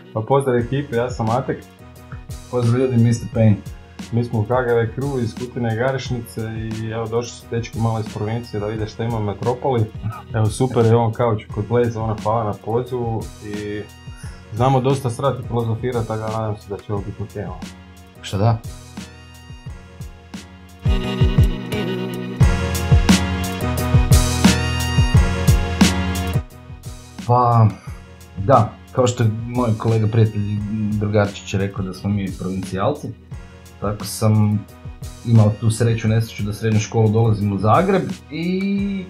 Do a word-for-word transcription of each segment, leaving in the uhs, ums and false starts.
Pa pozdrav ekipe, ja sam Matek. Pozdrav ljudi, mister Payne. Mi smo u K G V Crew iz Kutine i Garešnice i evo došli su dečki malo iz provincije da vide šta ima u metropoli. Evo super je on kauč kod Blaze, ona hvala na pozivu i znamo dosta srati filozofirati, tako da nadam se da će ovo biti tema. Šta da? Pa, da, kao što je moj kolega prijatelj Drugarčić rekao da smo mi provincijalci, tako sam imao tu sreću, nesreću da srednju školu dolazim u Zagreb i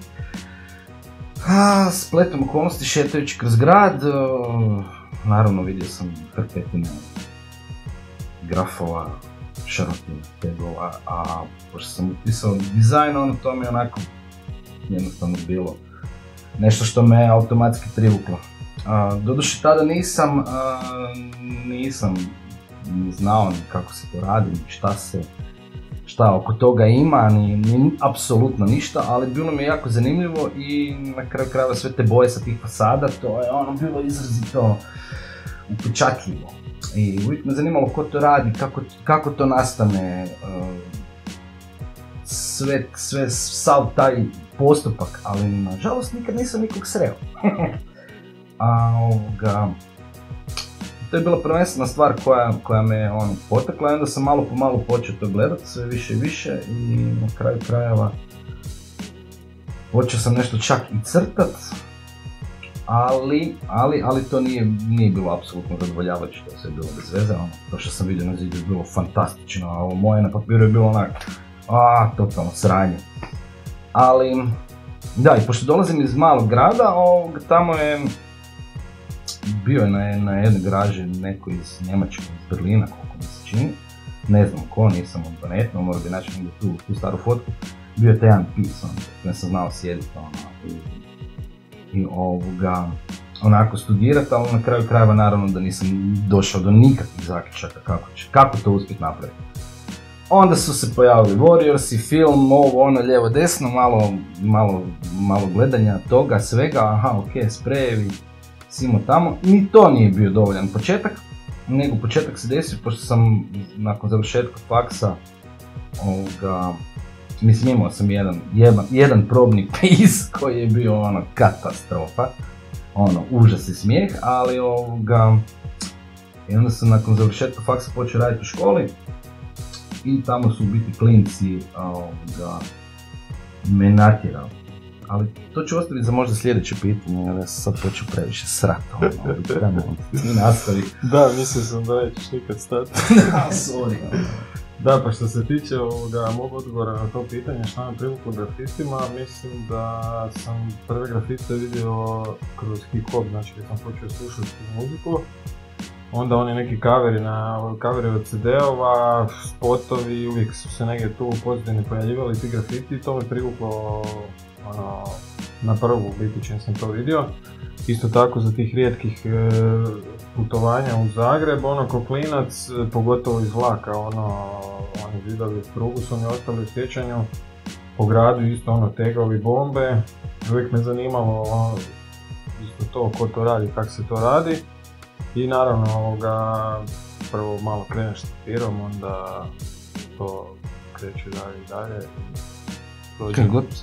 a, spletom okolnosti šetajući kroz grad, naravno vidio sam hrpetine grafova, šarotine, tegova, a pošto sam upisao dizajn, ono to mi je onako jednostavno bilo nešto što me automatski privuklo. Doduše tada nisam, a, nisam ni znao ni kako se to radi, ni šta se, šta oko toga ima, ni, ni apsolutno ništa, ali bilo mi je jako zanimljivo i na kraju krajeva sve te boje sa tih fasada, to je ono bilo izrazito upečatljivo. I uvijek me zanimalo ko to radi, kako, kako to nastane, sve, sve, sav taj postupak, ali nažalost nikad nisam nikog sreo. A ovoga, to je bila prvenstvena stvar koja, koja me on potakla i onda sam malo po malo počeo to gledat, sve više i više i na kraju krajeva počeo sam nešto čak i crtat, ali, ali, ali to nije, nije bilo apsolutno zadovoljavajuće, to sve je bilo bez veze, ono, to što sam vidio na zidu je bilo fantastično, a ovo moje na papiru je bilo onak, a totalno sranje. Ali, da, i pošto dolazim iz malog grada, ovog, tamo je bio je na, na jednoj garaži neko iz Njemačke, iz Berlina, koliko mi se čini. Ne znam ko, nisam odbanetno, morao bi naći negdje tu, tu staru fotku. Bio je taj jedan pis, on, ne sam znao sjediti ono, i, i ovoga, onako studirati, ali na kraju krajeva naravno da nisam došao do nikakvih zaključaka kako, će, kako to uspjeti napraviti. Onda su se pojavili Warriorsi, film, ovo, ono, lijevo, desno, malo, malo, malo gledanja toga, svega, aha, ok, sprejevi, simo tamo. Ni to nije bio dovoljan početak, nego početak se desio pošto sam nakon završetka faksa, ovoga, mislim imao sam jedan, jedan, jedan probni pis koji je bio ono katastrofa, ono, užas i smijeh, ali ovoga, i onda sam nakon završetka faksa počeo raditi u školi. I tamo su u biti klinci ovoga, me natjerali. Ali to ću ostaviti za možda sljedeće pitanje, jer ja sam sad počeo previše srati. Ono, mi nastavi. Da, mislio sam da nećeš nikad stati. Da, sorry. Da, pa što se tiče ovoga mog odgovora na to pitanje šta nam privuklo grafitima, mislim da sam prve grafite vidio kroz hip-hop, znači kad sam počeo slušati muziku. Onda oni neki coveri na coveri od ce de ova, spotovi, uvijek su se negdje tu pozadini pojavljivali ti grafiti i to me privuklo ono, na prvu biti čim sam to vidio. Isto tako za tih rijetkih e, putovanja u Zagreb, ono ko klinac, pogotovo iz vlaka, ono, oni zidovi prugu su mi ostali u sjećanju, po gradu isto ono tegovi, bombe, uvijek me zanimalo ono, isto to ko to radi, kako se to radi. I naravno ovoga, prvo malo kreneš s papirom, onda to kreće dalje i dalje i dođe. Kaj god se.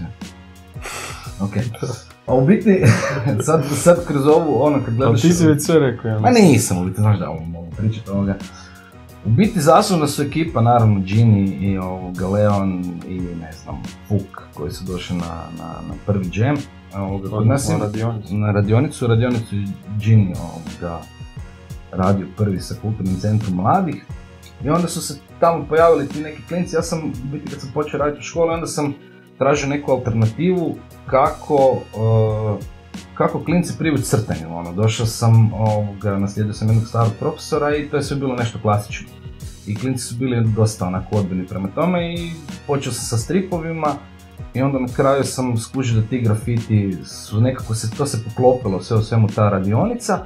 Ok. A u biti, sad, sad kroz ovu, ono kad gledaš... Ali ti si već sve rekao, ja mislim. Ma nisam, u biti, znaš da ovo mogu pričati ovoga. U biti zaslužna su ekipa, naravno Gini i ovoga Leon i ne znam, Fuk koji su došli na, na, na prvi jam. Ovoga, kod nas na radionicu. Na radionicu, radionicu Gini ovoga radio prvi sa kulturnim centrom mladih. I onda su se tamo pojavili ti neki klinci, ja sam, u biti kad sam počeo raditi u školi, onda sam tražio neku alternativu kako, uh, kako klinci privući crtanju. Ono, došao sam, ovoga, naslijedio sam jednog starog profesora i to je sve bilo nešto klasično. I klinci su bili dosta onako odbili prema tome i počeo sam sa stripovima i onda na kraju sam skužio da ti grafiti su nekako se, to se poklopilo sve u svemu ta radionica.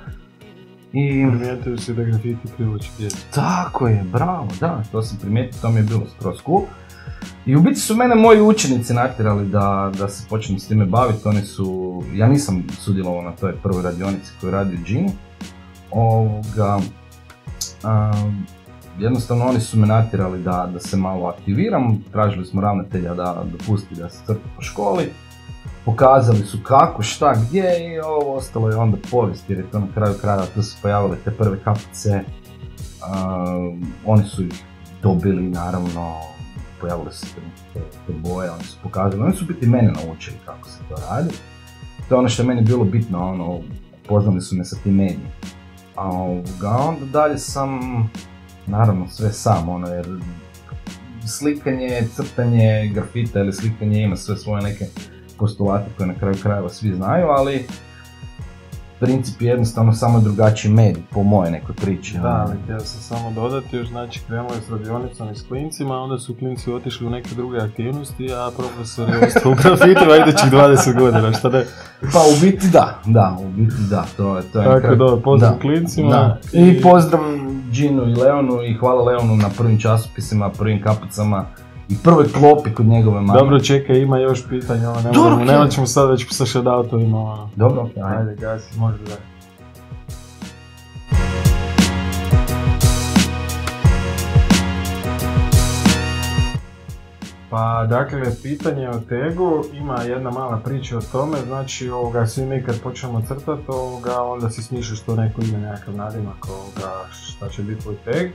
I primijetio si da grafiti privući djecu. Tako je, bravo, da, to sam primijetio, to mi je bilo skroz cool. I u biti su mene moji učenici natjerali da, da se počnem s time baviti, oni su, ja nisam sudjelovao na toj prvoj radionici koju radio Gini, ovoga, um, jednostavno oni su me natjerali da, da se malo aktiviram, tražili smo ravnatelja da dopusti da se crta po školi, pokazali su kako, šta, gdje i ovo ostalo je onda povijest, jer je to na kraju kraja, tu su pojavile te prve kapice, um, oni su ih dobili naravno, pojavile su te, te, te boje, oni su pokazali, oni su biti mene naučili kako se to radi. To je ono što je meni bilo bitno, ono, poznali su me sa tim medijima. A onda dalje sam, naravno sve sam, ono, jer slikanje, crtanje, grafita ili slikanje ima sve svoje neke postulate koje na kraju krajeva svi znaju, ali princip je jednostavno samo drugačiji medij, po moje nekoj priči. Da, ali htio sam samo dodati, još znači krenulo je s radionicom i s klincima, onda su klinci otišli u neke druge aktivnosti, a profesor je ostao u grafitima idućih dvadeset godina, šta ne? Pa u biti da, da, u biti da, to je... To je tako da, pozdrav da, klincima. Da. I, I pozdrav Ginu i Leonu i hvala Leonu na prvim časopisima, prvim kapicama i prvoj klopi kod njegove mame. Dobro, čekaj, ima još pitanja, ono, ne možemo, nema ćemo sad već sa shoutoutovima, ono. Dobro, okej. Okay, ajde, gasi, može da. Pa, dakle, pitanje o tegu, ima jedna mala priča o tome, znači, ovoga, svi mi kad počnemo crtati, ovoga, onda si smišljaš to neko ime, nekakav nadimak, ovoga, šta će biti tvoj teg.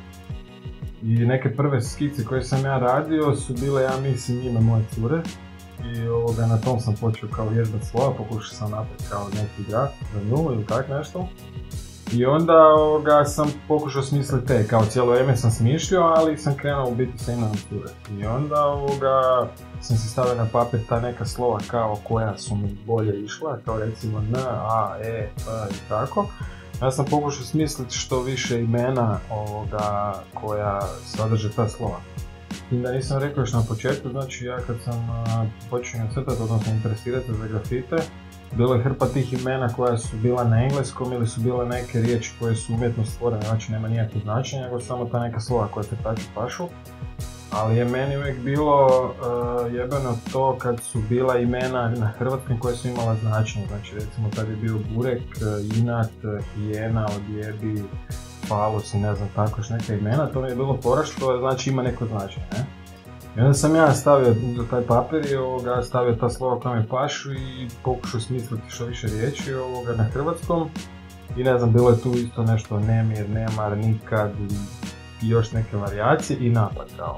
I neke prve skice koje sam ja radio su bile, ja mislim, ime moje cure. I ovoga, na tom sam počeo kao vježbati slova, pokušao sam napraviti kao neki graf za nju ili tak nešto. I onda ovoga, sam pokušao smisliti te, kao cijelo vrijeme sam smišljao, ali sam krenuo u biti sa imenom cure. I onda ovoga, sam si stavio na papir ta neka slova kao koja su mi bolje išla, kao recimo N, A, E, P i tako. Ja sam pokušao smisliti što više imena ovoga koja sadrže ta slova. I da nisam rekao još na početku, znači ja kad sam počinio crtati, odnosno interesirati za grafite, bilo je hrpa tih imena koja su bila na engleskom ili su bile neke riječi koje su umjetno stvorene, znači nema nikakvog značenja, nego samo ta neka slova koja te tači pašu. Ali je meni uvijek bilo uh, jebeno to kad su bila imena na hrvatskom koje su imala značenje, znači recimo tad je bio burek, inat, hijena, odjebi, falus i ne znam tako još neka imena, to mi je bilo fora što znači ima neko značenje, ne? I onda sam ja stavio za taj papir i ovoga, stavio ta slova koja mi pašu i pokušao smisliti što više riječi ovoga na hrvatskom. I ne znam, bilo je tu isto nešto nemir, nemar, nikad i još neke varijacije i napad kao.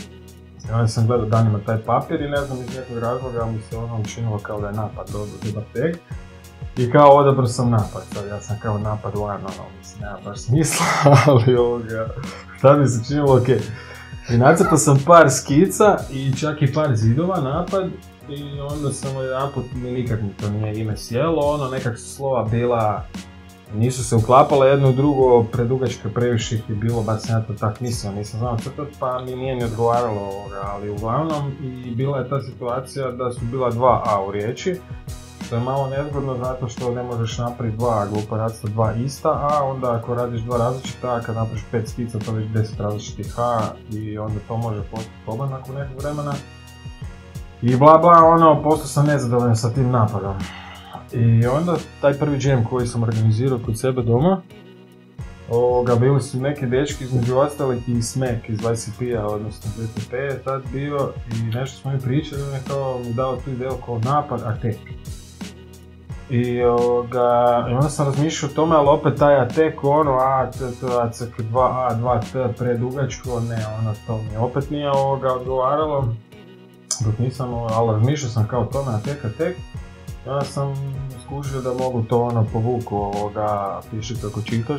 I onda sam gledao danima taj papir i ne znam iz nekog razloga mi se ono učinilo kao da je napad dobar teg. I kao odabrao sam napad, sad ja sam kao napad one, ono, mislim, nema baš smisla, ali ovoga, tad mi se činilo okej. Okay. I nacrtao sam par skica i čak i par zidova napad i onda sam jedanput mi nikak mi to nije ime sjelo, ono nekak su slova bila, nisu se uklapala jedno u drugo, predugačka previše ih je bilo, bar sam ja to tak mislio, nisam znao crtat pa mi nije ni odgovaralo ovoga, ali uglavnom i bila je ta situacija da su bila dva A u riječi, što je malo nezgodno zato što ne možeš napraviti dva glupa radstva, dva ista A, onda ako radiš dva različita A, kad napraviš pet skica to već deset različitih A i onda to može postati problem nakon nekog vremena. I bla bla, ono, postao sam nezadovoljan sa tim napadom. I onda taj prvi jam koji sam organizirao kod sebe doma, ovoga, bili su neki dečki između ostalih i Smek iz Y C P-a, odnosno V T P je tad bio i nešto smo mi pričali, on je kao mi dao tu ideju kao napad, attack. I, ovoga, i onda sam razmišljao o tome, ali opet taj attack, ono A, T, T, A, C, K, dva A, dva T, predugačko, ne, ono to mi opet nije ovoga odgovaralo. Dok nisam, ali razmišljao sam kao tome, attack, attack. I onda sam skužio da mogu to ono povuku ovoga, piši kako čitaš.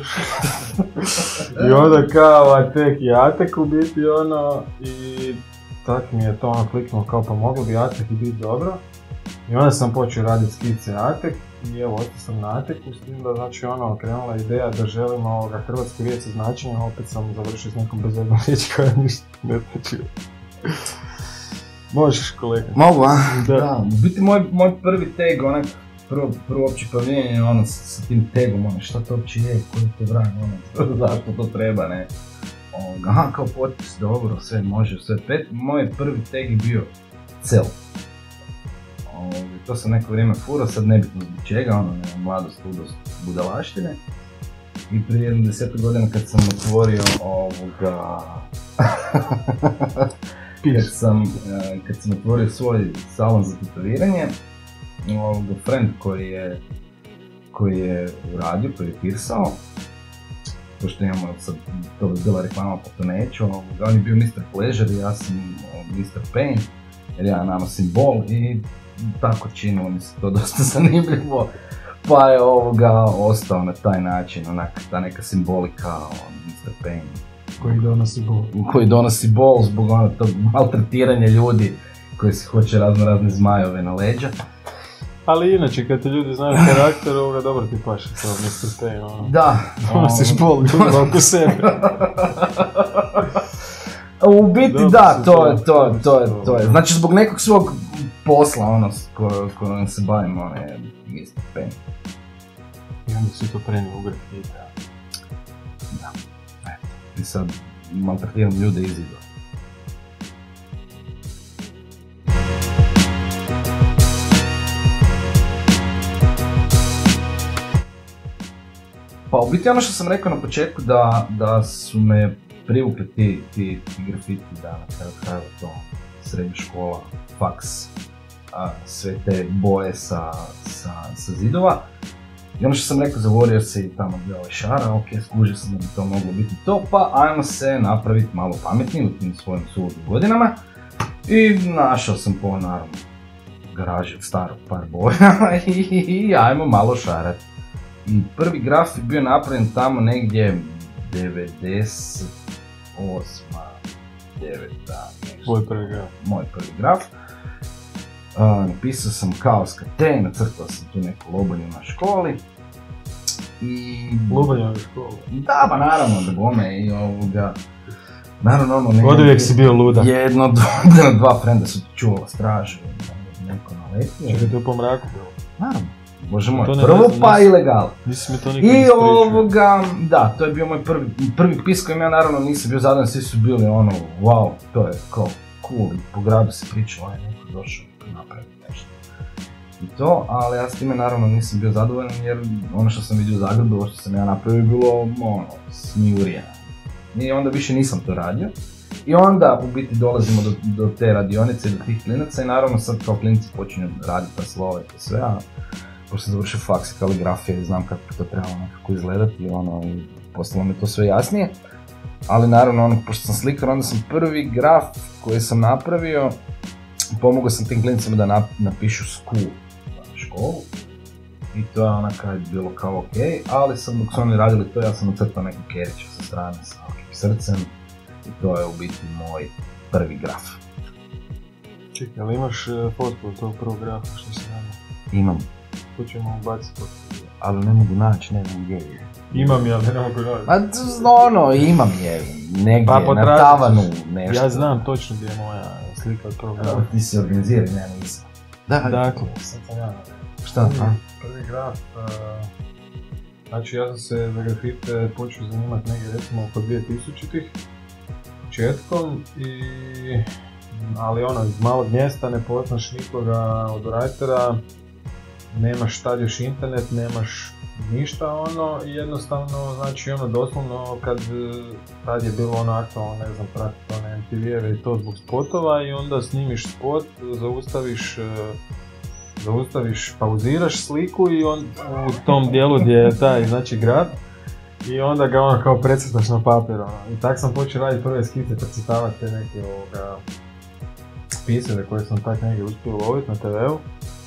I onda kao attack i attack u biti ono, i tak mi je to ono kliknuo kao pa moglo bi attack i biti dobro. I onda sam počeo raditi skice attack i evo ostao sam na attacku s tim da znači ono krenula ideja da želim ovoga hrvatske riječi sa značenjem, opet sam završio s nekom bezveznom riječi koja ništa ne znači. Možeš kolega. Mogu, a? Da. Da. U biti moj, moj prvi tag, onak, prvo, prvo opće pavljenje, ono, sa, sa tim tagom, ono, šta to uopće je, koji to vrag, ono, zašto to treba, ne? Ovoga, aha, kao potpis, dobro, sve može, sve pet. Moj prvi tag je bio cel. Ovoga, to sam neko vrijeme furao, sad nebitno zbog čega, ono, ne, mladost, ludost, budalaštine. I prije jedno deset godina kad sam otvorio ovoga... kad, sam, kad sam otvorio svoj salon za tetoviranje, ovoga friend koji je, koji je uradio, koji je pirsao, pošto imamo sad, to bi bila reklama pa to neću, ovoga, on je bio mister Pleasure i ja sam mister Pain, jer ja nanosim bol i tako činilo mi se to dosta zanimljivo. Pa je ovoga ostao na taj način, onak, ta neka simbolika, on, mister Pain. Koji donosi bol. Koji donosi bol zbog ono tog maltretiranja ljudi koji se hoće razno razne zmajove na leđa. Ali inače, kad te ljudi znaju karakter, ovoga dobro ti paše to, mister Pain, ono. Da. Donosiš bol ljudima oko sebe. U biti dobro, da, to je, to je, to je, to je. Znači zbog nekog svog posla, ono, ko, kojom se bavim, ono je mister Pain. I onda si to prenio u grafite. Da, eto. I sad maltretiram ljude iz izgleda. Pa u biti ono što sam rekao na početku da, da su me privukli ti, ti, ti grafiti, da na kraju krajeva to srednja škola, faks, a, sve te boje sa, sa, sa zidova. I ono što sam rekao za Warriors i tamo bio ovaj šara, ok, skužio sam da bi to moglo biti to, pa ajmo se napraviti malo pametniji u tim svojim suludim godinama. I našao sam po naravno garaži od starog par boja i, i ajmo malo šarati. I prvi graf je bio napravljen tamo negdje devedeset osma, deveta, nešto. Tvoj prvi graf. Moj prvi graf. Uh, napisao sam kao skate, nacrtao sam tu neku lobanju na školi. I... Lobanju na školi? Da, ba naravno, da bome i ovoga... Naravno ono... Neko, od uvijek si bio luda. Jedno, dva, dva frenda su čuvala stražu, neko naletio. Čekaj, to je po mraku bilo? Naravno. Bože moj, prvo pa ilegal. Nisi mi to nikad I ovoga, da, to je bio moj prvi, prvi pis kojim ja naravno nisam bio zadovoljan, svi su bili ono, wow, to je kao cool, po gradu se pričalo, aj neko došao napraviti nešto. I to, ali ja s time naravno nisam bio zadovoljan jer ono što sam vidio u Zagrebu, ovo što sam ja napravio je bilo ono, smijurija. I onda više nisam to radio. I onda u biti dolazimo do, do te radionice i do tih klinaca i naravno sad kao klinici počinju raditi pa slove i sve, a pošto sam završio faks i kaligrafije i znam kako to trebalo nekako izgledati i ono, i postalo mi to sve jasnije. Ali naravno, ono, pošto sam slikar, onda sam prvi graf koji sam napravio, pomogao sam tim klinicama da nap, napišu school, školu. I to je ona kad je bilo kao ok, ali sam dok su oni radili to, ja sam nacrtao neku kerića sa strane sa ovakvim srcem. I to je u biti moj prvi graf. Čekaj, ali imaš fotku od tog prvog grafa što si radio? Imam. To ćemo ubaciti fotku. Ali ne mogu naći, ne znam gdje je. Imam je, ali ne mogu naći. Ma ono, imam je, negdje, pa, na tavanu, nešto. Ja znam točno gdje je moja slika od prvog grafa. Ti si organiziran, ja nisam. Da, dakle, sad sam ja. Šta? Prvi, prvi graf, uh, znači ja sam se za grafite počeo zanimati negdje recimo oko dvije tisućitih početkom i ali ono, iz malog mjesta ne poznaš nikoga od writera, nemaš tad još internet, nemaš ništa ono i jednostavno, znači ono doslovno kad tad je bilo ono aktualno, ne znam, pratiti one M T V-eve i to zbog spotova i onda snimiš spot, zaustaviš, zaustaviš, pauziraš sliku i on u tom dijelu gdje je taj, znači grad i onda ga ono kao precrtaš na papir ono. I tak sam počeo raditi prve skice, precrtavati te neke ovoga piseve koje sam tak negdje uspio loviti na te veu.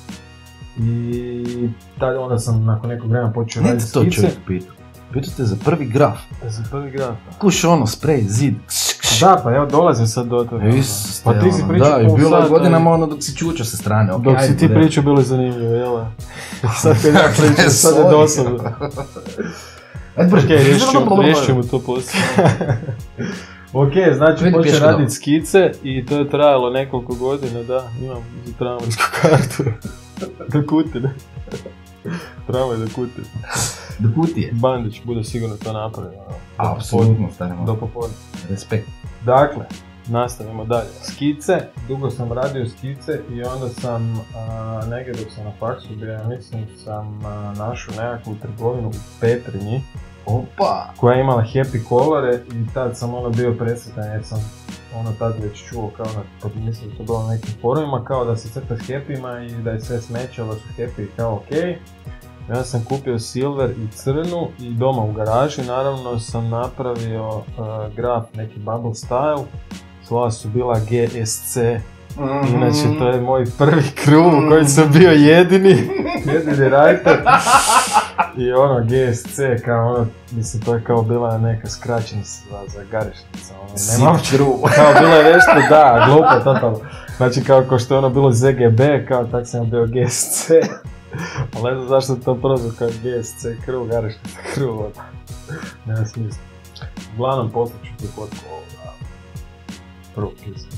I tada onda sam nakon nekog vremena počeo raditi skice. Ne to čovjek pitao. Pitao te za prvi graf. Za prvi graf. Kuš ono, sprej, zid. Da, pa evo dolazim sad do toga. Is, pa ti si pričao da, i bilo je godinama ono dok si čučao sa strane. Okay, dok si ti pričao bilo je zanimljivo, jel? Sad kad ja pričam, sad je dosadno. Ajde brže, okay, riješit ćemo to poslije. Ok, znači počeo raditi skice i to je trajalo nekoliko godina, da, imam za tramvajsku kartu. Do Kutine. Tramvaj do Kutine. Do Kutije? Bandić bude sigurno to napravio. Apsolutno, stanemo. Do popodne. Respekt. Dakle, nastavimo dalje. Skice, dugo sam radio skice i onda sam a, negdje dok sam na faksu bio, mislim sam a, našao nekakvu trgovinu u Petrinji, Opa! Koja je imala happy kolore i tad sam ono bio presretan jer sam ono tad već čuo kao na, pod mislim da to bilo na nekim forumima kao da se crta s happyma i da je sve smeće, da su happy kao okej. Okay. Ja sam kupio silver i crnu i doma u garaži naravno sam napravio uh, graf neki bubble style. Slova su bila G S C. Mm-hmm. Inače to je moj prvi crew u kojem sam bio jedini, jedini writer. I ono G S C kao ono, mislim to je kao bila neka skraćenica za, za garišnica. Ono, nema crew. Kao bilo je nešto, da, glupo, totalno. Znači kao ko što je ono bilo Z G B, kao tak sam bio G S C. Ali ne znam zašto to prozor kao G S C crew, garišnica crew. Nema smisla. Uglavnom poslat ću tu fotku ovoga. Prvo pisam.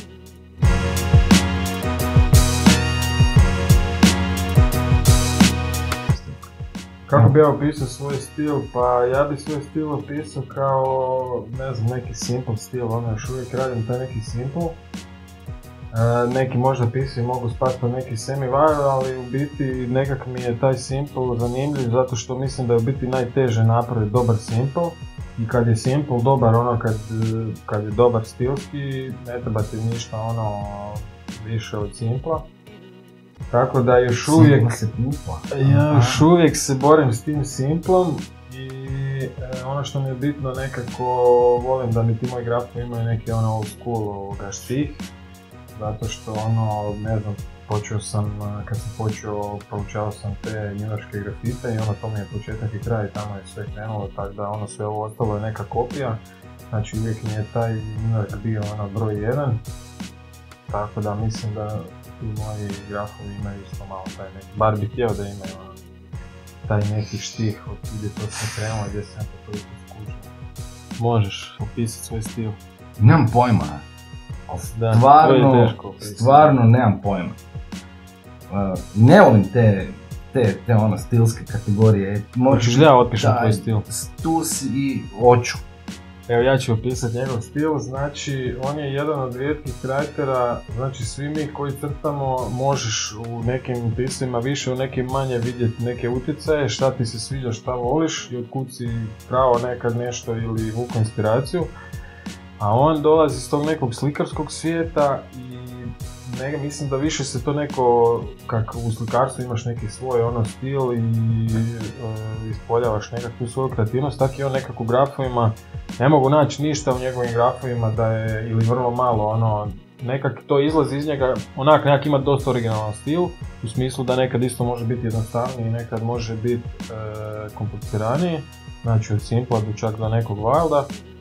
Kako bi ja opisao svoj stil? Pa ja bi svoj stil opisao kao, ne znam, neki simple stil, ono još uvijek radim taj neki simple. E, neki možda pisi mogu spati po neki semi-wire, ali u biti nekak mi je taj simple zanimljiv zato što mislim da je u biti najteže napraviti dobar simple. I kad je simple dobar, ono kad, kad je dobar stilski, ne treba ti ništa ono više od simpla. Tako da još uvijek, se ja još uvijek se borim s tim simplom i e, ono što mi je bitno nekako volim da mi ti moji grafovi imaju neki ono old school ovoga štih. Zato što ono, ne znam, počeo sam, kad sam počeo, proučavao sam te njujorške grafite i ono to mi je početak i kraj, tamo je sve krenulo, tako da ono sve ovo ostalo je neka kopija. Znači uvijek mi je taj New York bio ono broj jedan. Tako da mislim da i moji grafovi imaju isto malo taj neki, bar bih htio da imaju ono, taj neki štih od gdje to sve krenulo, gdje sam to toliko skužio. Možeš opisati svoj stil. Nemam pojma. Da, stvarno, stvarno nemam pojma. Uh, ne volim te, te, te ono stilske kategorije. Hoćeš da ja otpišem tvoj stil? Stus i oču. Evo ja ću opisati njegov stil, znači on je jedan od rijetkih writera, znači svi mi koji crtamo možeš u nekim pisima više, u nekim manje vidjeti neke utjecaje, šta ti se sviđa, šta voliš i otkud si pravo nekad nešto ili vuku inspiraciju. A on dolazi iz tog nekog slikarskog svijeta i ne, mislim da više se to neko, kako u slikarstvu imaš neki svoj ono stil i e, ispoljavaš nekakvu svoju kreativnost, tako i on nekako u grafovima, ne mogu naći ništa u njegovim grafovima da je, ili vrlo malo, ono, nekak to izlazi iz njega, onak nekak ima dosta originalan stil, u smislu da nekad isto može biti jednostavniji, nekad može biti e, kompliciraniji, znači od simpla do čak do nekog wilda.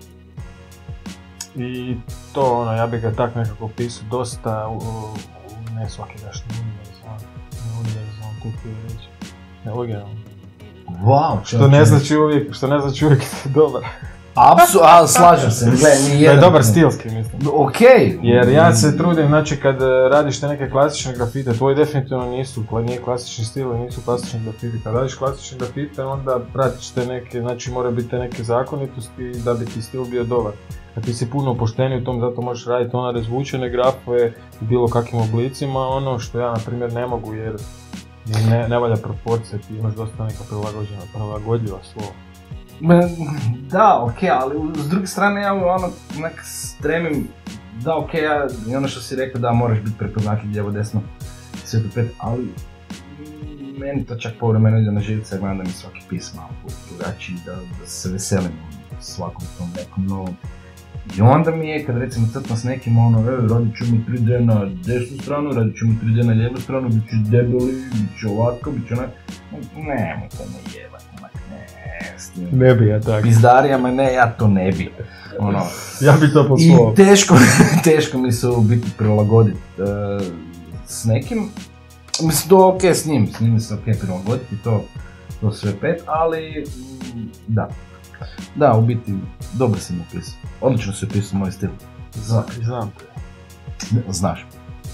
I to ono, ja bih ga tak nekako pisao dosta, u, u, ne svaki daš, ne univerzalan, ne univerzalan, tu ti je reći, ne originalno. Wow, što ne znači uvijek, što ne znači uvijek da je dobar. Apsu, ali slažem se, gledaj, ni jedan. Da je dobar stilski, mislim. Okej. Okay. Jer ja se trudim, znači kad radiš te neke klasične grafite, tvoji definitivno nisu, nije klasični stil i nisu klasični grafiti. Kad radiš klasične grafite, onda pratiš te neke, znači mora biti te neke zakonitosti da bi ti stil bio dobar. Kad ti si puno opušteniji u tom, zato možeš raditi ona razvučene grafove u bilo kakvim oblicima, ono što ja na primjer ne mogu jer ne, ne valja proporcija, ti imaš dosta neka prilagođena, prilagodljiva slova. Da, okej, okay, ali s druge strane ja ono nek stremim, da okej, okay, ja, ono što si rekao da moraš biti prepoznatljiv lijevo desno, sve to pet, ali meni to čak povremeno ide na živce, gledam da mi svaki pis malo drugačiji, da, da se veselim svakom tom nekom novom. I onda mi je, kad recimo crtam s nekim ono, e, radit ću mi tri D na desnu stranu, radit ću mi tri D na lijevu stranu, bit će debeli, bit će ovako, bit će onak, nemoj to ne jebat, onak, ne, s tim ne bi ja tako. Pizdarijama, ne, ja to ne bi, ono. Ja bi to poslao. I teško, teško mi se u biti prilagoditi uh, s nekim, mislim to ok s njim, s njim se ok prilagoditi, to, to sve pet, ali da. Da, u biti, dobro si mi opisao. Odlično si opisao moj stil. Znam, znam te. Znaš.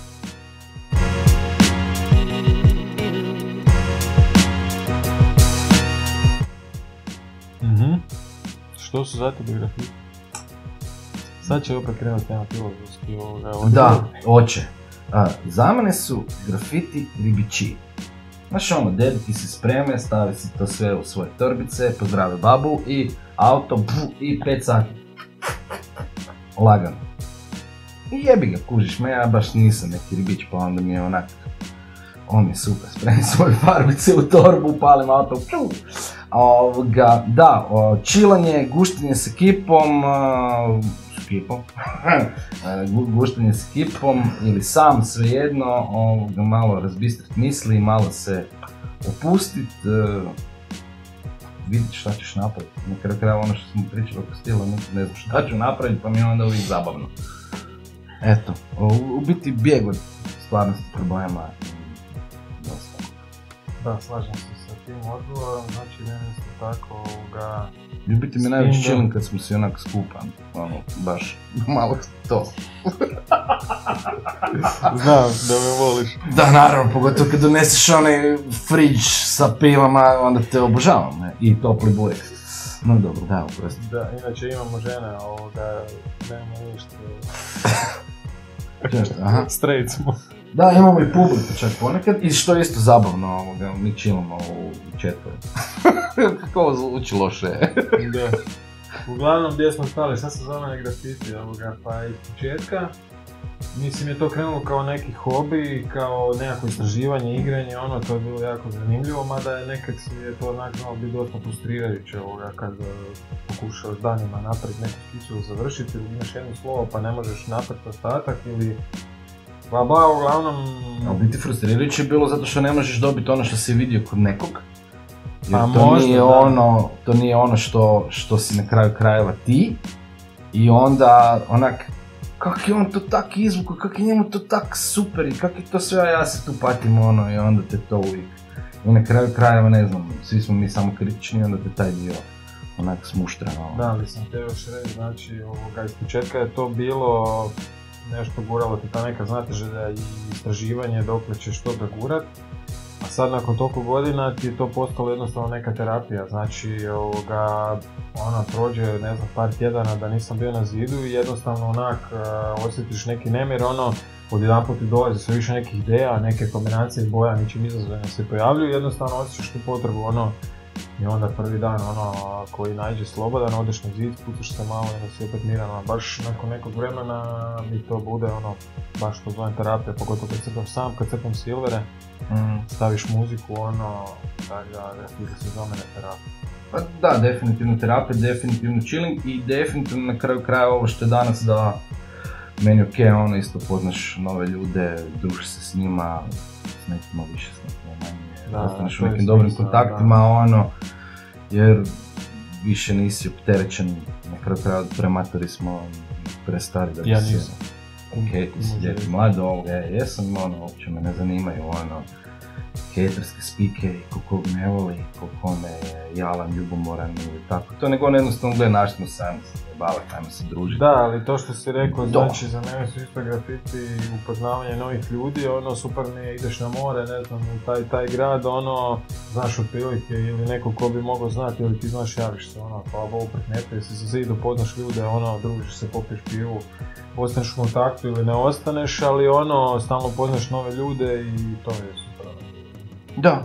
Mhm. Što su za tebe grafiti? Sad će opet krenuti tema filozofski ovoga. Da, hoće. A, za mene su grafiti ribiči. Znaš ono, dedi ti se spreme, stavi si to sve u svoje torbice, pozdravi babu i auto, pf, i pet sati. Lagano. I jebi ga, kužiš me, ja baš nisam neki ribić, pa onda mi je onak, on mi je super, spremim svoje farbice u torbu, palim auto, ču. Ovoga, da, o, chillanje, guštenje s ekipom, uh, s ekipom, guštenje s ekipom ili sam, svejedno, ovoga, malo razbistrit misli, malo se opustit, uh, vidjeti šta ćeš napraviti. Na kraju kraja ono što smo pričali oko stila, ne znam šta ću napraviti, pa mi je onda uvijek zabavno. Eto, u, u biti bijeg od stvarnosti problema dosta. Da, slažem se sa tim odgovorom, znači meni isto tako ovoga... I u biti mi najveći chilling kad smo se onak skupan, ono, baš malo to. Znam da me voliš. Da, naravno, pogotovo kad doneseš onaj fridž sa pivama, onda te obožavam, ne? I topli burek. No dobro, da, uprosti. Da, inače imamo žene, ovoga, nemamo ništa. Nešto, aha. Straight smo. Da, imamo i publiku čak ponekad, i što je isto zabavno, ovoga, mi chillamo u četvrju. Kako ovo zvuči loše. Da. Uglavnom, gdje smo stali, sad se zove na grafiti, ovoga, pa iz početka. Mislim, je to krenulo kao neki hobi, kao nekako istraživanje, igranje, ono, to je bilo jako zanimljivo, mada je nekad je to onak znalo biti dosta frustrirajuće, ovoga, kad pokušaš danima napraviti neku skicu završiti, ili imaš jedno slovo pa ne možeš napraviti ostatak, ili bla bla, uglavnom... A u biti frustrirajuće je bilo zato što ne možeš dobiti ono što si vidio kod nekog. Jer pa to, možda, nije ono, to nije ono što, što si na kraju krajeva ti. I onda onak, kak je on to tak izvukao, kak je njemu to tak super i kak je to sve, a ja se tu patim ono i onda te to uvijek. I na kraju krajeva ne znam, svi smo mi samo kritični i onda te taj dio onak smuštra. Ono. Da, ali sam te još reći, znači ovoga, iz početka je to bilo nešto guralo ti ta neka znatiželja i istraživanje dokle ćeš to da gurat. A sad nakon toliko godina ti je to postalo jednostavno neka terapija, znači ovoga, ona prođe ne znam par tjedana da nisam bio na zidu i jednostavno onak uh, osjetiš neki nemir, ono odjedanput ti dolazi sve više nekih ideja, neke kombinacije boja, ničim izazovne se pojavljuju i jednostavno osjećaš tu potrebu, ono i onda prvi dan ono koji nađe slobodan, odeš na zid, spucaš se malo i onda si opet miran, a baš nakon nekog vremena mi to bude ono, baš to zovem terapija, pogotovo kad crtam sam, kad crtam silvere, mm. staviš muziku, ono, tako da grafiti se za mene terapija. Pa da, definitivno terapija, definitivno chilling i definitivno na kraju kraja ovo što je danas da meni ok, ono isto poznaš nove ljude, družiš se s njima, s nekima više, s nekima manje. Da, ostaneš u nekim dobrim kontaktima, da. Ono, jer više nisi opterećen, na kraju kraja prematori smo prestari da bi ja se... nisam. Ok, ti si djeti mlado, ovoga ja jesam, ono, uopće me ne zanimaju, ono, haterske spike, ko kog ne voli, ko kome je jalan, ljubomoran ili tako, to nego on jednostavno gleda naš smo sami se zabavati, ajmo se družiti. Da, ali to što si rekao, Do. znači za mene su isto grafiti i upoznavanje novih ljudi, ono super mi je, ideš na more, ne znam, u taj, taj grad, ono, znaš otprilike ili neko ko bi mogao znati ili ti znaš javiš se, ono, hvala Bogu pretnete, jesi za zidu, poznaš ljude, ono, družiš se, popiješ pivu, ostaneš u kontaktu ili ne ostaneš, ali ono, stalno poznaš nove ljude i to je super. Da.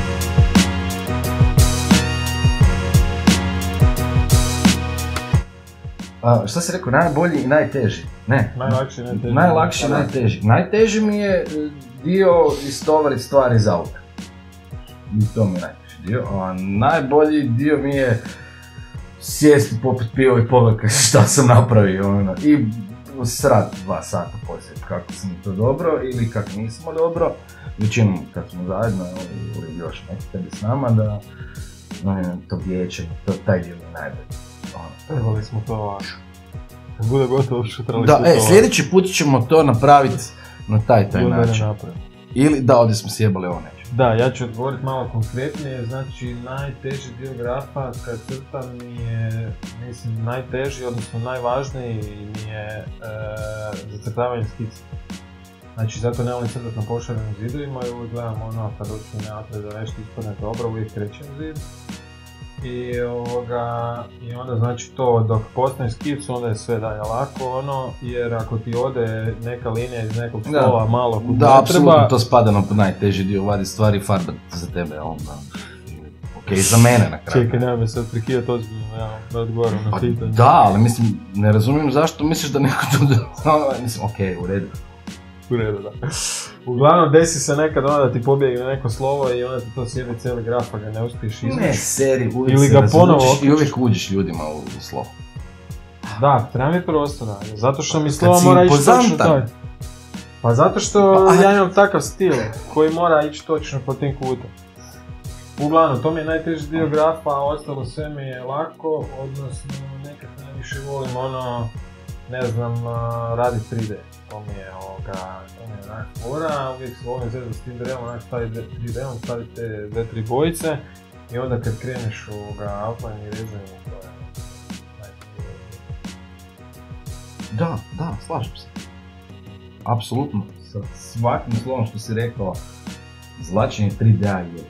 A, šta si rekao, najbolji i najteži? Ne. Najlakši i najteži. Najlakši i najteži. Najteži mi je dio istovariti stvari iz auta. I to mi je najteži dio. A najbolji dio mi je sjesti, popit pivo i pogledati šta sam napravio. Ono. I srat dva sata poslije kako sam to dobro ili kako nismo dobro. Većinom kad smo zajedno ili još neki kad je s nama da no, to vijeće, to, taj dio je najbolji. Trebali smo to vašu. Kad bude gotovo šutrali da, smo e, to sljedeći put ćemo to napraviti na taj taj način. Ili da, ovdje smo sjebali ovo neće. Da, ja ću odgovoriti malo konkretnije, znači najteži dio grafa kad crtam mi je, mislim, najteži, odnosno najvažniji mi je e, zacrtavanje skice. Znači zato ne volim crtati na pošarenim zidovima i uvijek gledam ono kad hoću napred da nešto ispadne dobro, uvijek krećem zid. I, ovoga, i onda znači to dok postane skicu onda je sve dalje lako ono, jer ako ti ode neka linija iz nekog slova malo kud da, ne apsolutno treba... to spada na najteži dio, vadi stvari i farba za tebe, onda... Ok, za mene na kraju. Čekaj, nema me sad prekidati ozbiljno, ja da odgovaram na Pa pitanje. da, ali mislim, ne razumijem zašto misliš da neko tu... Mislim, ok, u redu. U redu, da. Uglavnom, desi se nekad onda da ti pobjegne neko slovo i onda ti to sjedi cijeli graf, a ga ne uspiješ izvući. Ne, seri, uvijek ili se ga ponovo i uvijek uđeš ljudima u slovo. Da, treba mi prostora, zato što mi slovo mora ići točno taj. Pa zato što pa, ja imam takav stil koji mora ići točno po tim kutom. Uglavnom, to mi je najteži dio grafa, a ostalo sve mi je lako, odnosno nekad najviše volim ono, ne znam, raditi tri D. To mi je ovoga, to mi je onak fora, uvijek se volim zezati s tim dremom, onak staviti tri D-om, staviti te dve tri bojice i onda kad kreneš ovoga outline i rezanje, to je najbolje. Da, da, slažem se. Apsolutno, sa svakim slovom što si rekao, zlačenje tri D-a je.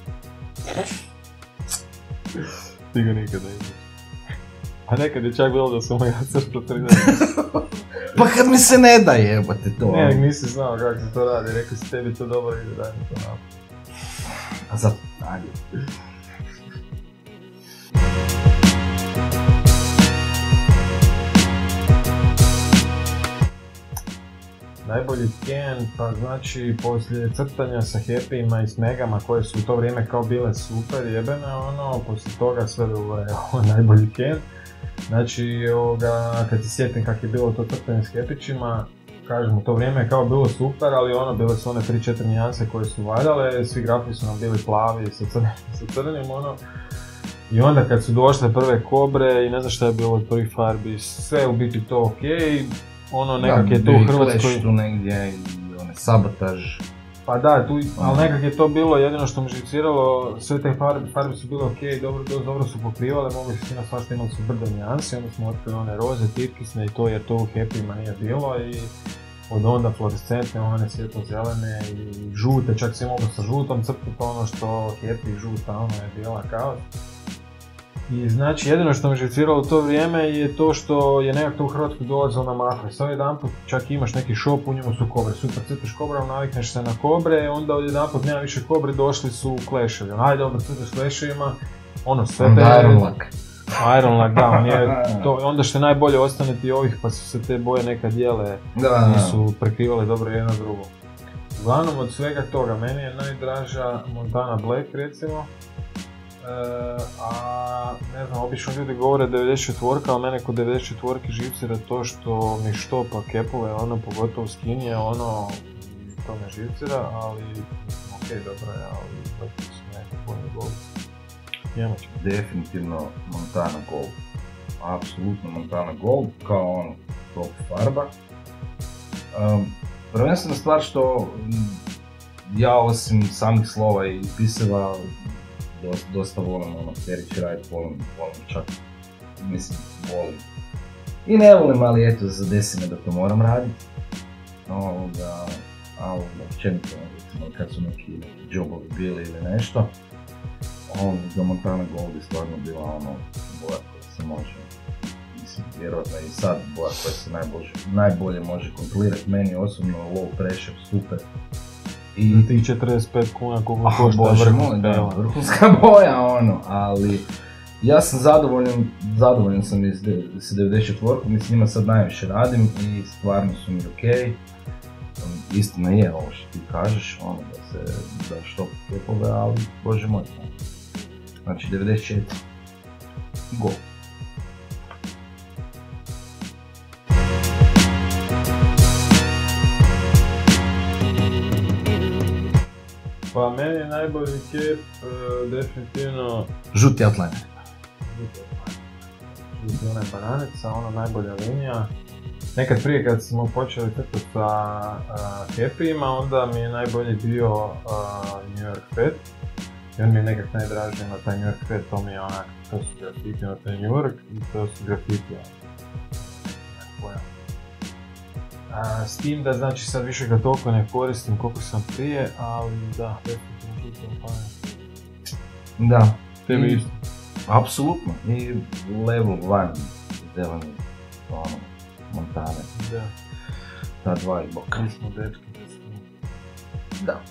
Ti ga nikad ne imaš. A nekad je čak bilo da sam ja crto tri D. Pa kad mi se ne da jebate to. Ne, nisi znao kako se to radi, rekao si tebi to dobro ide, daj mi to napad. A zato, ajde. Najbolji Ken, pa znači poslije crtanja sa Happyima i s Megama koje su u to vrijeme kao bile super jebene, ono, poslije toga sve bilo je najbolji Ken. Znači, ovoga, kad se sjetim kak je bilo to crtanje s Happyćima, kažem, u to vrijeme je kao bilo super, ali ono, bile su one tri četiri nijanse koje su valjale, svi grafi su nam bili plavi sa crnim, sa crnim, ono. I onda kad su došle prve kobre i ne znam šta je bilo od prvih farbi, sve u biti to okej. Ono nekak je to u Hrvatskoj... Clash tu negdje i one sabotaž. Pa da, tu, ali nekak je to bilo jedino što mi živciralo, sve te farbe, farbe su bile okej, dobro, dobro su pokrivale, mogli su na svašta, imali su brdo nijansi, onda smo otkrili one roze, tirkisne i to, jer to u Happyima nije bilo i od onda fluorescentne, one svjetlo-zelene i žute, čak si mogao sa žutom crtati ono što Happy žuta, ono je bila kao. I znači jedino što me živciralo u to vrijeme je to što je nekako u Hrvatsku dolazilo na mahve. Sad jedanput čak imaš neki shop, u njemu su kobre, super crtaš kobrom, navikneš se na kobre, onda odjedanput nema više kobre, došli su Clashovi. Ajde dobro, crtaš Clashovima, ono sve te... Ironlak. Ironlak, da, on je to, onda što je najbolje ostane ti ovih pa su se te boje nekad dijele, nisu prekrivale dobro jedno drugo. Uglavnom od svega toga, meni je najdraža Montana Black recimo. Uh, a ne znam, obično ljudi govore devedeset četiri, ali mene kod devedeset četiri živcira to što mi štopa kepove, ono pogotovo skinje, ono to me živcira, ali mislim okej, okay, dobro je, ali zato su neki bolji gold. Njema ćemo. Definitivno Montana Gold. Apsolutno Montana Gold, kao ono top farba. Um, prvenstvena stvar što ja osim samih slova i piseva Dosta, dosta volim ono, perići radit, volim, volim čak, mislim, volim. I ne volim, ali eto, zadesi me da to moram raditi. Ovoga, ali općenito, recimo, kad su neki jobovi bili ili nešto, ovoga, Montana Gold je stvarno bila ono, boja koja se može, mislim, vjerojatno i sad boja koja se najbolje, najbolje može kontrolirati. Meni osobno low pressure, super. I tih četrdeset pet kuna koliko košta vrhunska, vrhunska boja ono, ali ja sam zadovoljan, zadovoljan sam i s devedeset četiri, mi s njima sad najviše radim i stvarno su mi okej. Istina je ovo što ti kažeš, ono da se da što kepove, ali bože moj. Znači devedeset četiri, go. Pa meni je najbolji kep, uh, definitivno... Žuti outliner. Žuti outliner. Žuti onaj bananica, ono najbolja linija. Nekad prije kad smo počeli crtati sa uh, Happyima, onda mi je najbolji bio uh, New York Fed. I on mi je nekak najdraži na taj New York Fed, to mi je onak, to su grafiti na taj New York i to su grafiti. A, s tim da znači sad više ga toliko ne koristim koliko sam prije, ali da, definitivno žuti outliner. Da. Tebi isto. Apsolutno. I level van, zeleni, ono, Montane. Da. Ta dva i boka. Mi smo dečki. Da.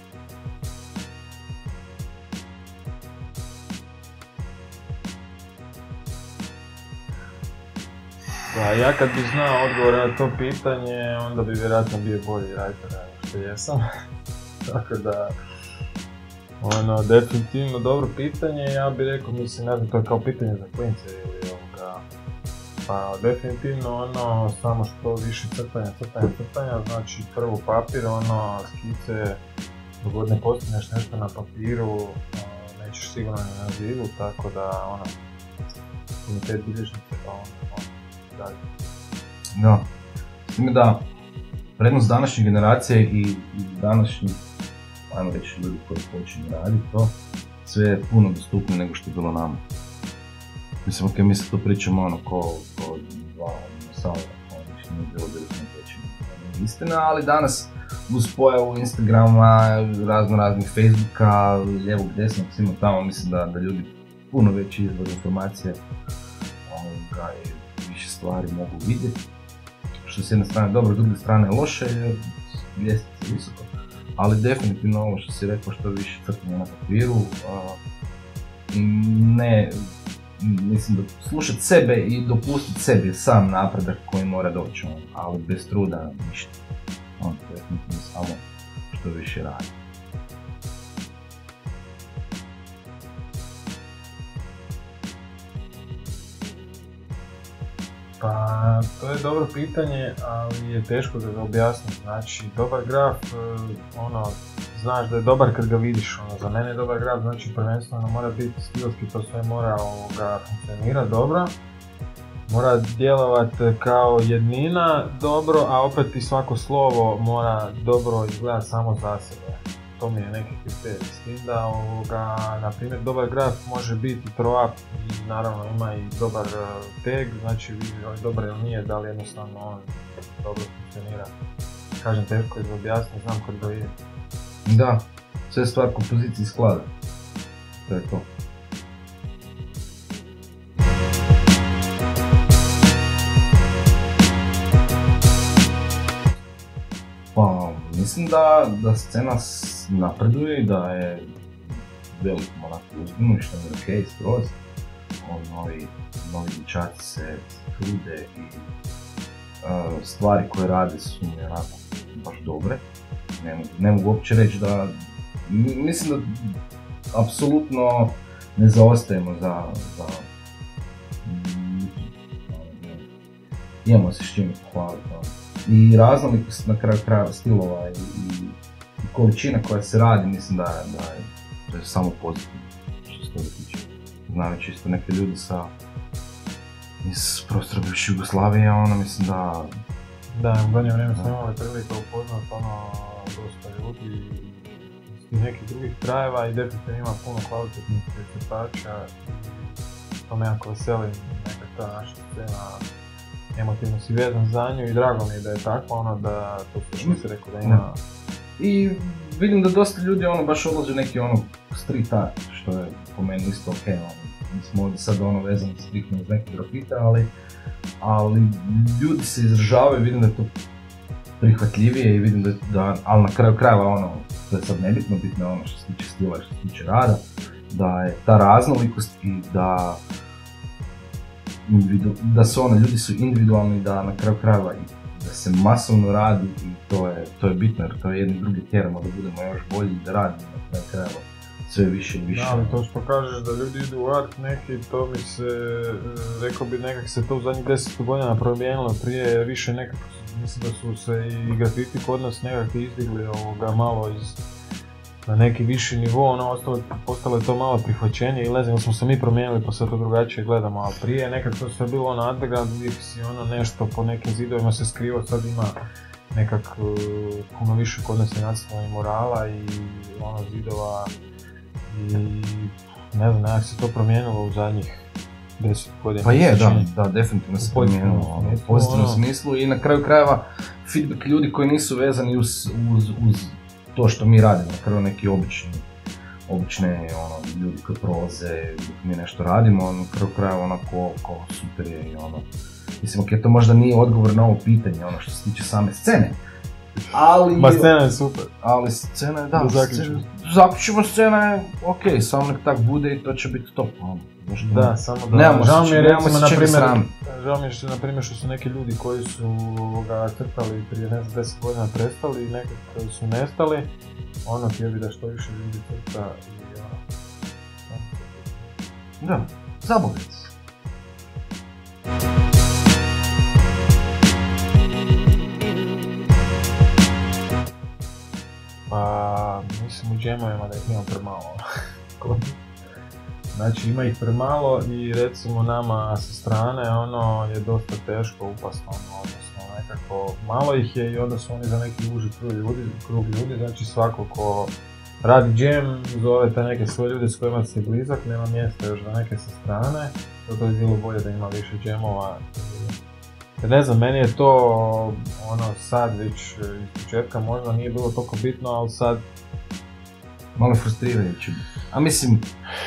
Da, ja kad bi znao odgovor na to pitanje, onda bi vjerojatno bio bolji writer nego što jesam. Tako da, ono, definitivno dobro pitanje, ja bih rekao, mislim, ne znam, to je kao pitanje za klince ili ovoga. Pa, definitivno, ono, samo što više crtanja, crtanja, crtanja, znači prvo papir, ono, skice, dok god ne postigneš nešto na papiru, ono, nećeš sigurno ni na zidu, tako da, ono, komitet bilježnice, pa ono, ono, dalje. Da, s time da prednost današnje generacije i, i današnjih, ajmo reći, ljudi koji počinju raditi to, sve je puno dostupnije nego što je bilo nama. Mislim, ok, mi se to pričamo ono ko, ko dva dinosaura, ono više nije bilo bilo smo počinju. Istina, ali danas uz pojavu Instagrama, razno raznih Facebooka, lijevog, desnog, svima tamo, mislim da, da ljudi puno veći izbor informacije ovoga, i više stvari mogu vidjeti. Što s jedne strane dobro, s druge strane loše, jer ljestvica visoko. Ali definitivno ovo što si rekao, što više crtanja na papiru, a, ne, mislim da slušati sebe i dopustiti sebi sam napredak koji mora doći, on, ali bez truda ništa. On definitivno samo što više radi. Pa, to je dobro pitanje, ali je teško da ga objasnim. Znači, dobar graf, ono, znaš da je dobar kad ga vidiš, ono, za mene je dobar graf, znači prvenstveno mora biti stilski, to sve mora ovoga funkcionirati dobro. Mora djelovati kao jednina dobro, a opet i svako slovo mora dobro izgledati samo za sebe. To mi je neki kriterij, s tim da ovoga, na primjer, dobar graf može biti throw up i naravno ima i dobar uh, tag, znači vidi on je dobar ili nije, da li jednostavno on dobro funkcionira. Kažem, teško je da objasnim, znam kad ga vidim. Da, sve je stvar kompozicije i sklada. To je to. Pa, mislim da, da scena napreduje i da je velikom onako uzbunu, što je okej, skroz. Novi, novi dječaci se trude i uh, stvari koje rade su mi onako baš dobre. Ne, ne mogu uopće reći da, mislim da apsolutno ne zaostajemo za, za imamo se s čim pohvaliti. I raznolikost na kraju krajeva stilova i, i, i količina koja se radi, mislim da, da je, da je samo pozitivno što se toga tiče. Znam čisto neke ljudi sa iz prostora bivše Jugoslavije, ono mislim da... Da, u zadnje vrijeme smo imali prilike upoznat ono dosta ljudi iz tih nekih drugih krajeva i definitivno ima puno kvalitetnih crtača i to me jako veseli, neka ta naša scena, emotivno si vezan za nju i drago mi je da je tako, ono da to što si rekao da ima... I vidim da dosta ljudi ono baš odlaže neki ono street art, što je po meni isto okej, okay, ono. Mi smo ovdje sad ono vezani striktno uz neke grafite, ali, ali ljudi se izražavaju, vidim da je to prihvatljivije i vidim da, da ali na kraju krajeva ono, to je sad nebitno, bitno je ono što se tiče stila i što se tiče rada, da je ta raznolikost i da da su ono, ljudi su individualni, da na kraju krajeva i da se masovno radi i to je, to je bitno jer to je jedni drugi tjeramo da budemo još bolji i da radimo na kraju krajeva sve više i više. Da, ali to što kažeš da ljudi idu u art neki, to mi se, rekao bi nekak se to u zadnjih deset godina promijenilo, prije više nekako, mislim da su se i grafiti kod nas nekak izdigli ovoga malo iz na neki viši nivo, ono ostalo, postalo je to malo prihvaćenije ili ne znam, smo se mi promijenili pa sad to drugačije gledamo, a prije nekako to sve bilo ono underground, uvijek si ono nešto po nekim zidovima se skrivo, sad ima nekak uh, puno više kod nas je nacionalnih morala i ono zidova i ne znam, nekak se to promijenilo u zadnjih deset godina. Pa je, da, da, definitivno se promijenilo u pozitivnom smislu i na kraju krajeva feedback ljudi koji nisu vezani uz, uz, uz to što mi radimo, prvo neki obični obične ono, ljudi koji prolaze, dok mi nešto radimo, ono, kraju krajeva onako, kao super je i ono. Mislim, ok, to možda nije odgovor na ovo pitanje, ono što se tiče same scene. Ali... Ma scena je super. Ali scena je, da, da zaključimo. Zaključimo, scena je ok, samo nek tak bude i to će biti top. Ono. Da, samo da. Nemamo žao mi je recimo, na primjer, srami. žao mi je što, na primjer, što su neki ljudi koji su ga crtali prije ne znam deset godina prestali i neki koji su nestali, ono htio bi da što više ljudi crta i ono. Da, zabavite. Pa, mislim u džemovima da ih ima premalo. Znači ima ih premalo i recimo nama sa strane ono je dosta teško upast ono, odnosno nekako malo ih je i onda su oni za neki uži krug ljudi, krug ljudi, znači svako ko radi džem zove te neke svoje ljude s kojima si blizak, nema mjesta još za neke sa strane, zato je bilo bolje da ima više džemova. Jer ne znam, meni je to ono sad već iz početka možda nije bilo toliko bitno, ali sad malo frustrirajuće. A mislim,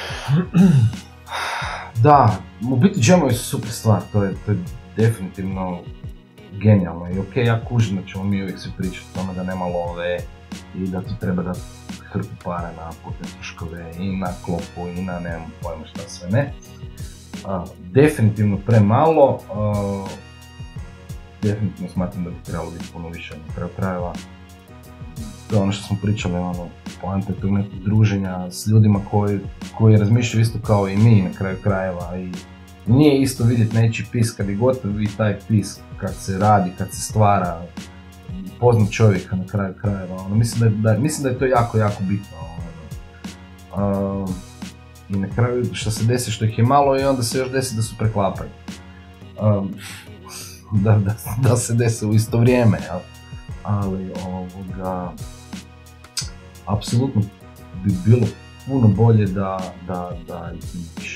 da, u biti džemovi su super stvar, to je, to je definitivno genijalno i ok, ja kužim da ćemo mi uvijek svi pričati o tome da nema love i da ti treba da hrpu pare na putne troškove i na klopu i na nemam pojma šta sve ne. Uh, definitivno premalo, uh, definitivno smatram da bi trebalo biti puno više na kraju krajeva. To je ono što smo pričali, ono, poanta tog nekog druženja s ljudima koji, koji razmišljaju isto kao i mi na kraju krajeva i nije isto vidjeti nečiji pis kad je gotov i taj pis kad se radi, kad se stvara, poznat čovjeka na kraju krajeva, ono, mislim, da, da, mislim da je to jako, jako bitno. Ono. Uh, I na kraju što se desi što ih je malo i onda se još desi da su preklapaju. Uh, da, da, da se desi u isto vrijeme, jel? Ali ovoga, apsolutno bi bilo puno bolje da, da, da